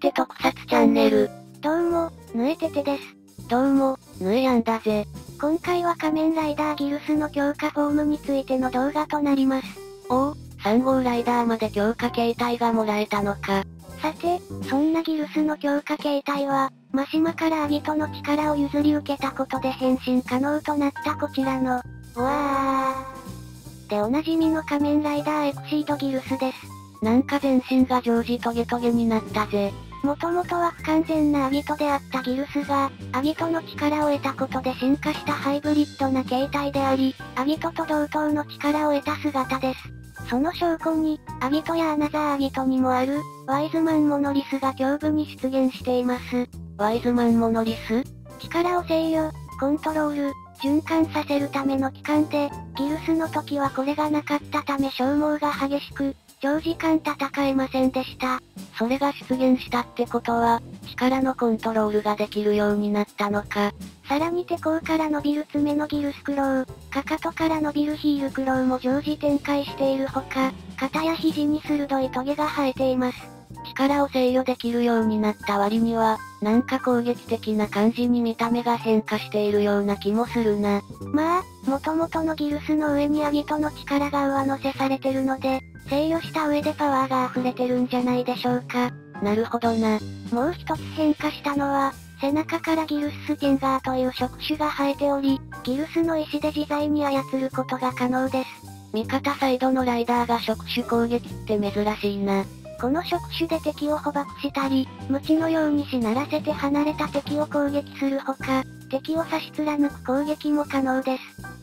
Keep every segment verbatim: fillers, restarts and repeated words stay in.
て特撮チャンネル。 どうも、ぬえててです。 どうも、ぬえやんだぜ。 今回は仮面ライダーギルスの強化フォームについての動画となります。 おお、さん号ライダーまで強化形態がもらえたのか。 さて、そんなギルスの強化形態は、マシマからアギトの力を譲り受けたことで変身可能となったこちらの、うわーでおなじみの仮面ライダーエクシードギルスです。 なんか全身が常時トゲトゲになったぜ。 もともとは不完全なアギトであったギルスが、アギトの力を得たことで進化したハイブリッドな形態であり、アギトと同等の力を得た姿です。その証拠に、アギトやアナザーアギトにもある、ワイズマンモノリスが胸部に出現しています。 ワイズマンモノリス？ 力を制御、コントロール、循環させるための器官で、ギルスの時はこれがなかったため消耗が激しく、長時間戦えませんでした。 それが出現したってことは、力のコントロールができるようになったのか。 さらに手甲から伸びる爪のギルスクロー、かかとから伸びるヒールクローも常時展開しているほか、肩や肘に鋭いトゲが生えています。 力を制御できるようになった割には、なんか攻撃的な感じに見た目が変化しているような気もするな。 まあ、元々のギルスの上にアギトの力が上乗せされてるので、制御した上でパワーが溢れてるんじゃないでしょうか。 なるほどな。 もう一つ変化したのは、背中からギルススティンガーという触手が生えており、ギルスの石で自在に操ることが可能です。 味方サイドのライダーが触手攻撃って珍しいな。 この触手で敵を捕獲したり、鞭のようにしならせて離れた敵を攻撃するほか、敵を差し貫く攻撃も可能です。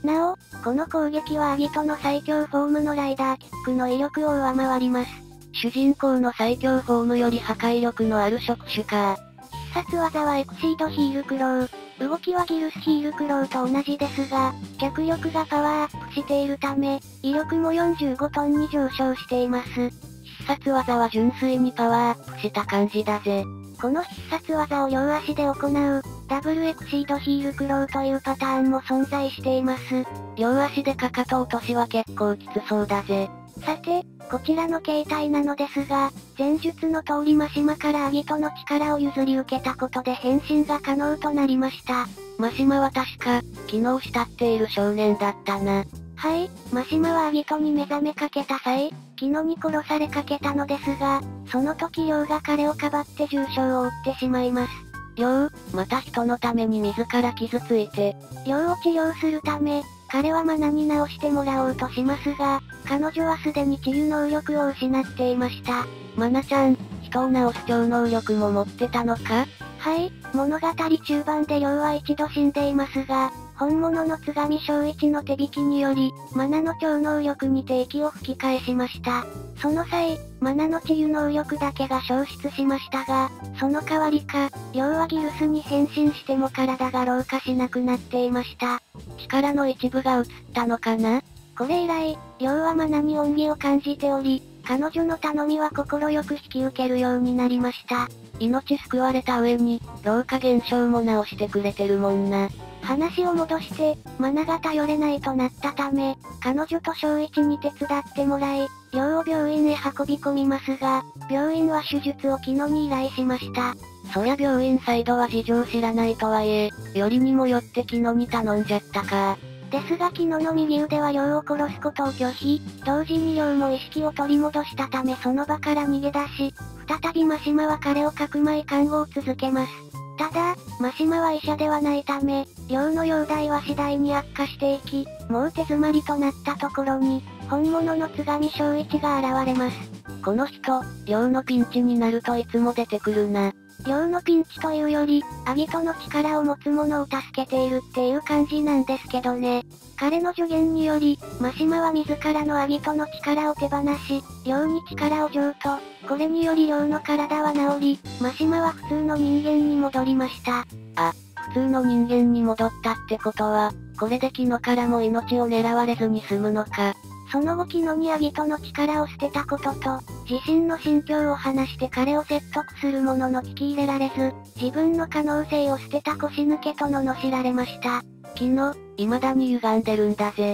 なお、この攻撃はアギトの最強フォームのライダーキックの威力を上回ります。 主人公の最強フォームより破壊力のある触手か。 必殺技はエクシードヒールクロー。動きはギルスヒールクローと同じですが、脚力がパワーアップしているため、威力もよんじゅうごトンに上昇しています。 必殺技は純粋にパワーアップした感じだぜ。 この必殺技を両足で行う、ダブルエクシードヒールクローというパターンも存在しています。 両足でかかと落としは結構きつそうだぜ。 さて、こちらの形態なのですが、前述の通りマシマからアギトの力を譲り受けたことで変身が可能となりました。 マシマは確か、昨日慕っている少年だったな。 はい、マシマはアギトに目覚めかけた際、キノに殺されかけたのですが、その時リョウが彼をかばって重傷を負ってしまいます。 リョウ、また人のために自ら傷ついて。 リョウを治療するため、彼はマナに治してもらおうとしますが、彼女はすでに治癒能力を失っていました。 マナちゃん、人を治す超能力も持ってたのか？ はい、物語中盤でリョウは一度死んでいますが、本物の津上正一の手引きにより、マナの超能力にて息を吹き返しました。その際、マナの治癒能力だけが消失しましたが、その代わりか、リョウはギルスに変身しても体が老化しなくなっていました。 力の一部が移ったのかな？ これ以来、リョウはマナに恩義を感じており、彼女の頼みは快く引き受けるようになりました。 命救われた上に、老化現象も治してくれてるもんな。 話を戻して、マナが頼れないとなったため、彼女と正一に手伝ってもらい、リョウを病院へ運び込みますが、病院は手術をキノに依頼しました。 そりゃ病院サイドは事情知らないとはいえ、よりにもよってキノに頼んじゃったか。 ですがキノの右腕はリョウを殺すことを拒否、同時にリョウも意識を取り戻したためその場から逃げ出し、再びマシマは彼をかくまい看護を続けます。ただ、マシマは医者ではないため、リョウの容体は次第に悪化していき、もう手詰まりとなったところに、本物の津上正一が現れます。 この人、リョウのピンチになるといつも出てくるな。 リョウのピンチというより、アギトの力を持つ者を助けているっていう感じなんですけどね。彼の助言により、マシマは自らのアギトの力を手放し、リョウに力を譲渡。これによりリョウの体は治り、マシマは普通の人間に戻りました。 あ、普通の人間に戻ったってことは、これでキノからも命を狙われずに済むのか。 その後キノにアギトの力を捨てたことと、自身の心境を話して彼を説得するものの聞き入れられず、自分の可能性を捨てた腰抜けと罵られました。 キノ、未だに歪んでるんだぜ。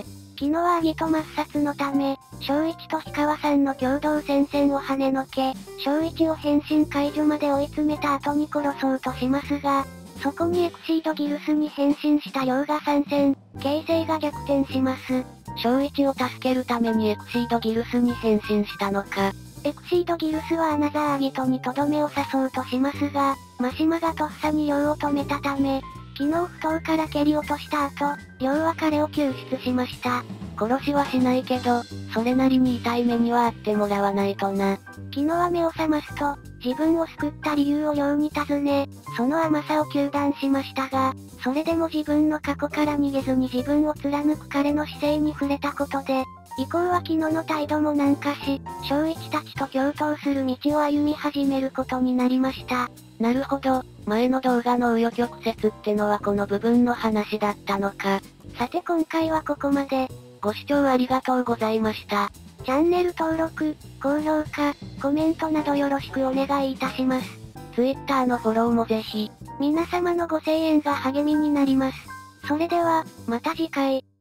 キノは義と抹殺のため、正一と氷川さんの共同戦線を跳ねのけ、正一を変身解除まで追い詰めた後に殺そうとしますが、そこにエクシードギルスに変身した亮が参戦、形勢が逆転します。 正一を助けるためにエクシードギルスに変身したのか。 エクシードギルスはアナザーアギトにとどめを刺そうとしますが、マシマがとっさに亮を止めたため、昨日不頭から蹴り落とした後、亮は彼を救出しました。 殺しはしないけど、それなりに痛い目にはあってもらわないとな。 昨日は目を覚ますと、自分を救った理由を亮に尋ね、その甘さを糾弾しましたが、それでも自分の過去から逃げずに自分を貫く彼の姿勢に触れたことで、以降は昨日の態度も軟化し、正一たちと共闘する道を歩み始めることになりました。 なるほど、前の動画の紆余曲折ってのはこの部分の話だったのか。 さて今回はここまで。 ご視聴ありがとうございました。 チャンネル登録、高評価、コメントなどよろしくお願いいたします。 Twitter のフォローもぜひ。 皆様のご声援が励みになります。それでは、また次回。